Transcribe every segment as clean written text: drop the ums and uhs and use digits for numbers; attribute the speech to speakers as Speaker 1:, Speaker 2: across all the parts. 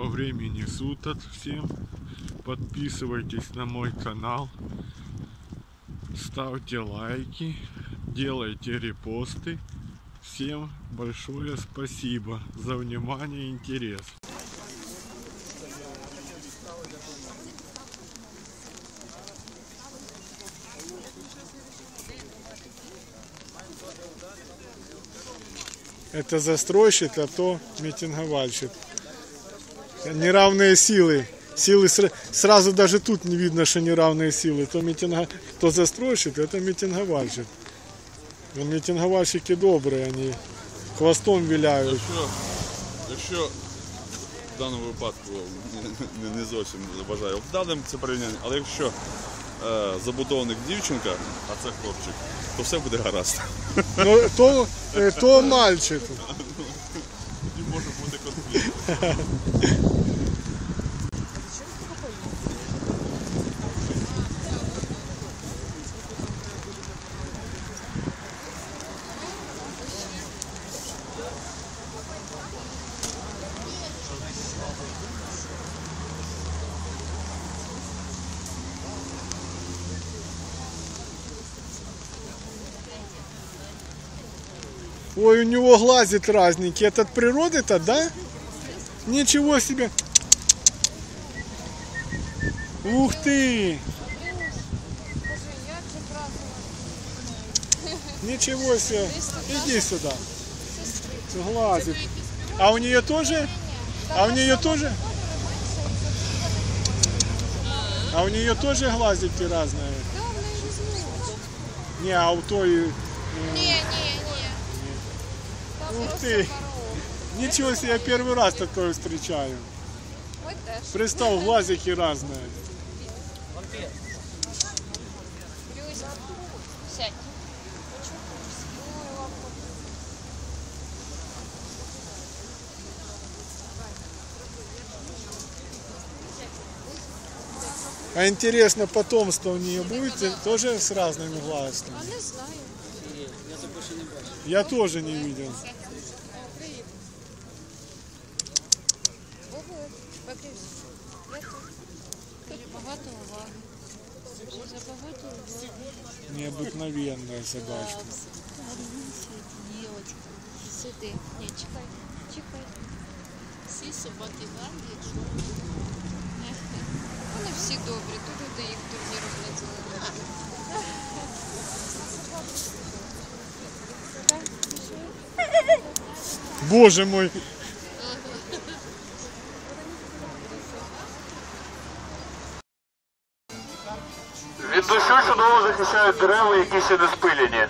Speaker 1: Доброго времени суток всем. Подписывайтесь на мой канал. Ставьте лайки. Делайте репосты. Всем большое спасибо за внимание и интерес. Это застройщик, а то митинговальщик. Неравные силы. Силы сразу даже тут не видно, что неравные силы. То застройщик, это митинговальщик. Митинговальщики добрые, они хвостом виляють.
Speaker 2: Якщо в даному випадку не зовсім вважаю вдалим це порівняння, але якщо забудовник дівчинка, а це хлопчик, то все буде гаразд.
Speaker 1: Ну, то мальчик.
Speaker 2: Тоді може бути конфлікт.
Speaker 1: Ой, у него глазик разненький. Это от природы-то, да? Ничего себе. Ух ты. Ничего себе. Иди сюда. Глазик. А у нее тоже? А у нее тоже? А у нее тоже глазики разные? Не, а у той...
Speaker 3: Не.
Speaker 1: Ух ты! Ничего себе, я первый раз такое встречаю. Представь, глазики разные.
Speaker 3: Сядь.
Speaker 1: А интересно, потомство у нее будет тоже с разными глазками?
Speaker 3: А не знаю.
Speaker 1: Я тоже не видел.
Speaker 3: Багато уваги. Забагато уваги.
Speaker 1: Необыкновенная собачка.
Speaker 3: Сиди. Ні, чекай. Всі собаки гарні, якщо вони всі добрі, то люди їх турніром не ділили.
Speaker 1: Боже мой!
Speaker 4: Від дощу чудово захищають дерева, які ще не спилені.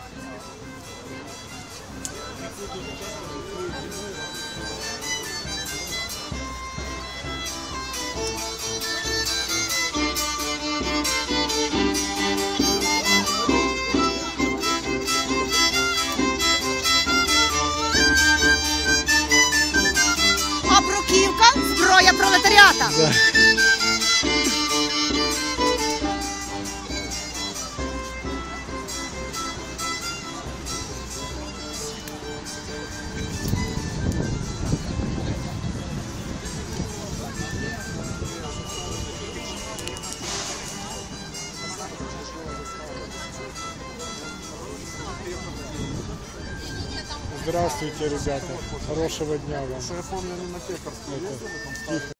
Speaker 5: А бруківка – зброя пролетаріата.
Speaker 1: Да. Здравствуйте, ребята. Хорошего дня вам. Я помню, они на Пекарской ездили.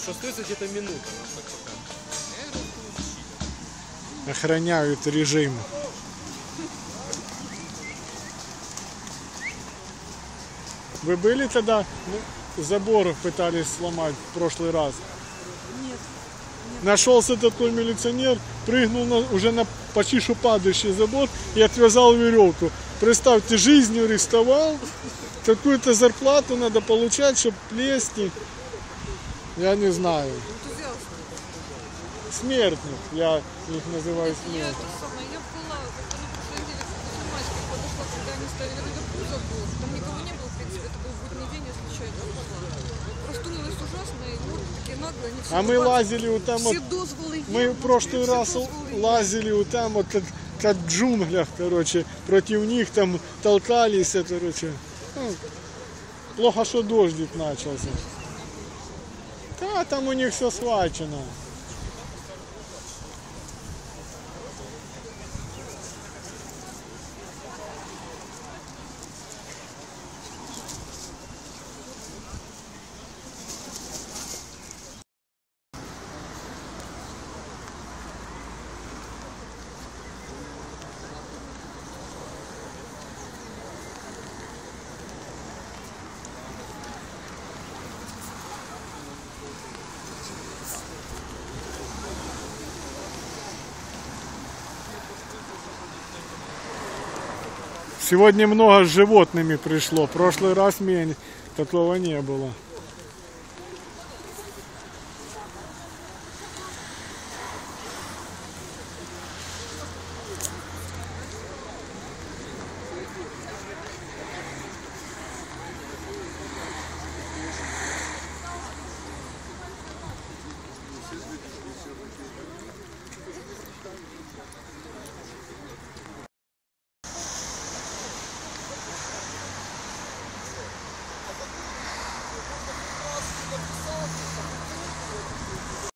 Speaker 6: что стоит где-то минута. у нас так пока.
Speaker 1: Охраняют режим. Вы были тогда? Ну, забор пытались сломать в прошлый раз.
Speaker 5: Нет.
Speaker 1: Нашелся такой милиционер, прыгнул уже на почти что падающий забор и отвязал веревку. Представьте, жизнью рисковал, какую-то зарплату надо получать, чтобы плести. Я не знаю. Смертник, я их называю
Speaker 3: Я
Speaker 1: смертник.
Speaker 3: это самое, я была как-то на прошлой неделе к матери подошла, когда они ставили вроде забор. Там никого не было, в принципе, это был будний день, я случайно пошла. Простудилась ужасно, и вот такие наглые, они все
Speaker 1: А мы лазили вот там, вот,
Speaker 5: Все дозволи є.
Speaker 1: мы в прошлый раз лазили вот там, вот как в джунглях, короче, против них там толкались, короче. Ну, плохо, что дождик начался. Да, там у них все схвачено. Сегодня много с животными пришло, в прошлый раз такого не было.